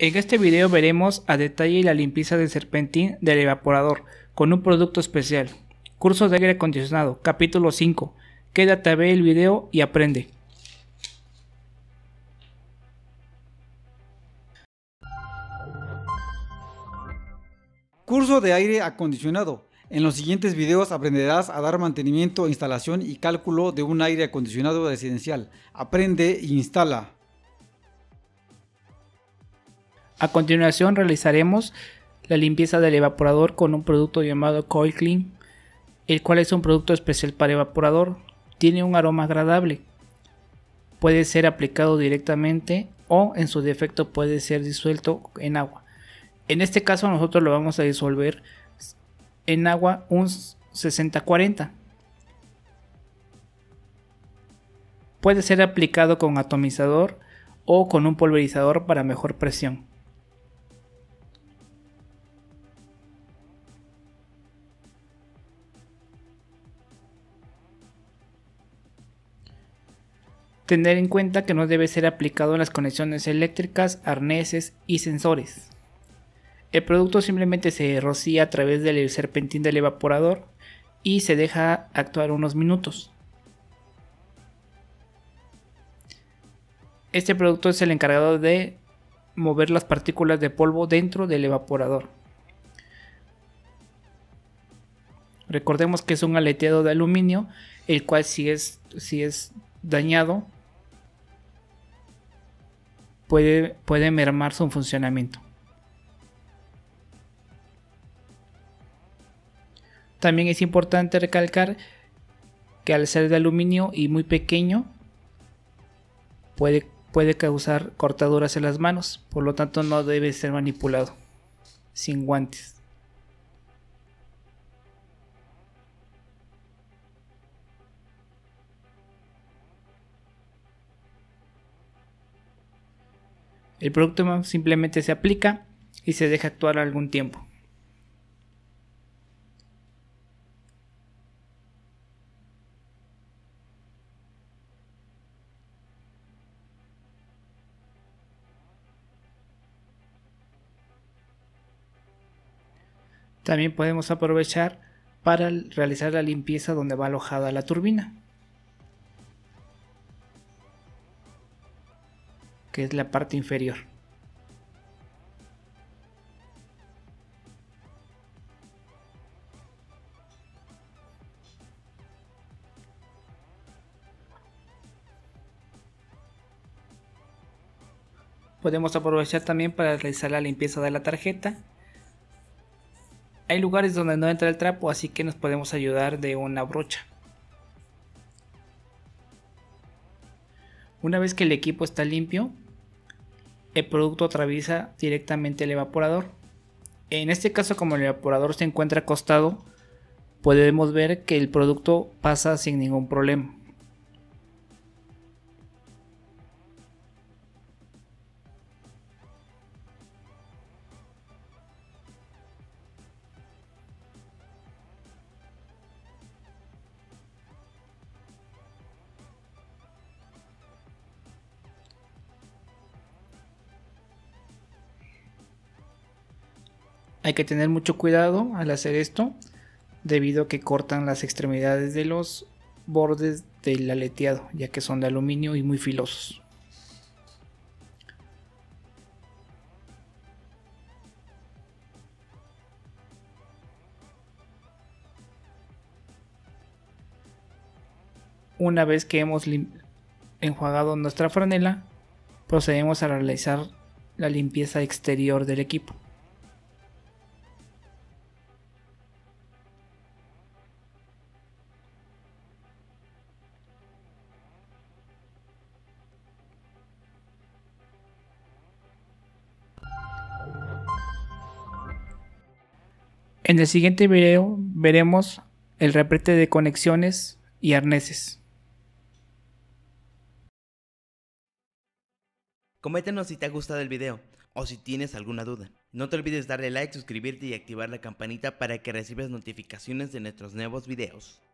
En este video veremos a detalle la limpieza del serpentín del evaporador con un producto especial. Curso de aire acondicionado, capítulo 5. Quédate a ver el video y aprende. Curso de aire acondicionado. En los siguientes videos aprenderás a dar mantenimiento, instalación y cálculo de un aire acondicionado residencial. Aprende e instala. A continuación realizaremos la limpieza del evaporador con un producto llamado Coil Clean, el cual es un producto especial para evaporador. Tiene un aroma agradable. Puede ser aplicado directamente o en su defecto puede ser disuelto en agua. En este caso nosotros lo vamos a disolver en agua un 60-40. Puede ser aplicado con atomizador o con un pulverizador para mejor presión. Tener en cuenta que no debe ser aplicado en las conexiones eléctricas, arneses y sensores. El producto simplemente se rocía a través del serpentín del evaporador y se deja actuar unos minutos. Este producto es el encargado de mover las partículas de polvo dentro del evaporador. Recordemos que es un aleteado de aluminio, el cual si es dañado puede mermar su funcionamiento. También es importante recalcar que al ser de aluminio y muy pequeño puede causar cortaduras en las manos, por lo tanto no debe ser manipulado sin guantes. El producto simplemente se aplica y se deja actuar algún tiempo. También podemos aprovechar para realizar la limpieza donde va alojada la turbina, que es la parte inferior. Podemos aprovechar también para realizar la limpieza de la tarjeta. Hay lugares donde no entra el trapo, así que nos podemos ayudar de una brocha. Una vez que el equipo está limpio, el producto atraviesa directamente el evaporador. En este caso, como el evaporador se encuentra acostado, podemos ver que el producto pasa sin ningún problema. Hay que tener mucho cuidado al hacer esto, debido a que cortan las extremidades de los bordes del aleteado, ya que son de aluminio y muy filosos. Una vez que hemos enjuagado nuestra franela, procedemos a realizar la limpieza exterior del equipo. En el siguiente video veremos el replete de conexiones y arneses. Coméntanos si te ha gustado el video o si tienes alguna duda. No te olvides darle like, suscribirte y activar la campanita para que recibas notificaciones de nuestros nuevos videos.